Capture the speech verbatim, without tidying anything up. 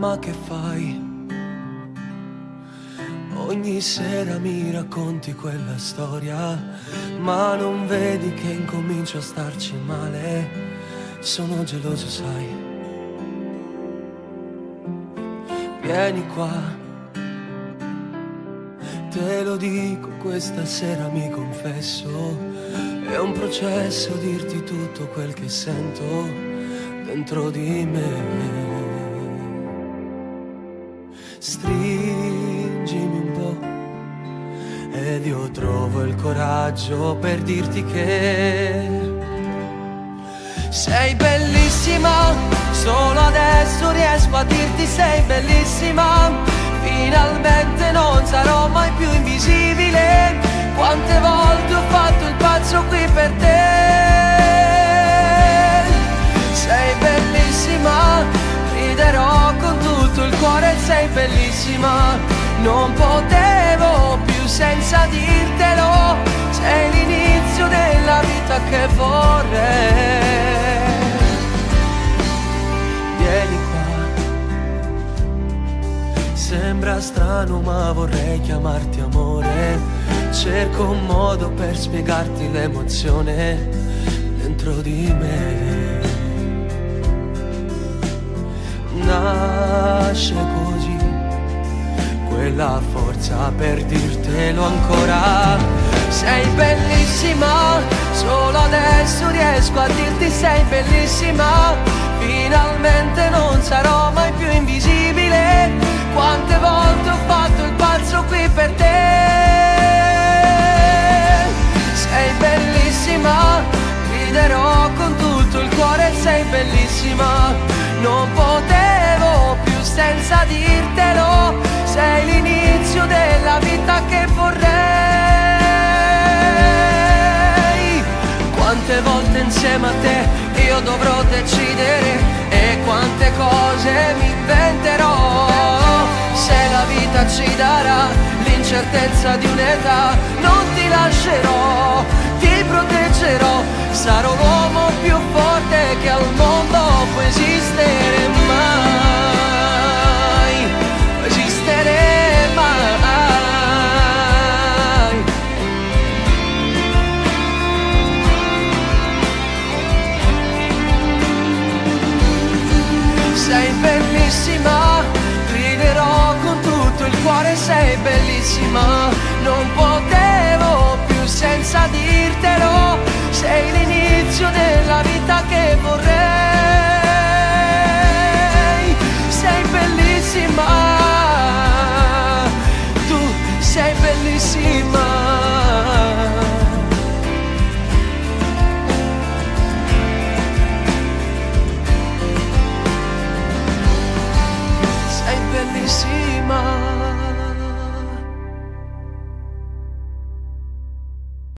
ma che fai? Ogni sera mi racconti quella storia, ma non vedi che incomincio a starci male. Sono geloso, sai. Vieni qua, te lo dico questa sera, mi confesso. È un processo dirti tutto quel che sento dentro di me. Stringimi un po' ed io trovo il coraggio per dirti che sei bellissima. Solo adesso riesco a dirti sei bellissima. Finalmente non sarò mai più invisibile. Quante volte ho fatto il pazzo qui per te. Sei bellissima, riderò con tutto il cuore, sei bellissima. Non potevo più senza dirtelo. Sei l'inizio della vita che vorrei. Vieni qua, sembra strano ma vorrei chiamarti amore. Cerco un modo per spiegarti l'emozione dentro di me. Nasce così quella forza per dirtelo ancora. Sei bellissima, solo adesso riesco a dirti sei bellissima. Finalmente non sarò mai più invisibile. Quante volte ho fatto il pazzo qui per te. Sei bellissima, riderò con tutto il cuore, sei bellissima. Non potevo più senza dirtelo. Sei l'inizio della vita che vorrei. Quante volte insieme a te io dovrò decidere e quante cose mi inventerò. Se la vita ci darà l'incertezza di un'età, non ti lascerò, ti proteggerò. Sarò l'uomo più forte che al mondo può esistere mai, può esistere mai. Sei bellissima, griderò con tutto il cuore, sei bellissima. Non potevo più senza dirtelo. Sei l'inizio della vita che vorrei. Sei bellissima, tu sei bellissima. Sei bellissima.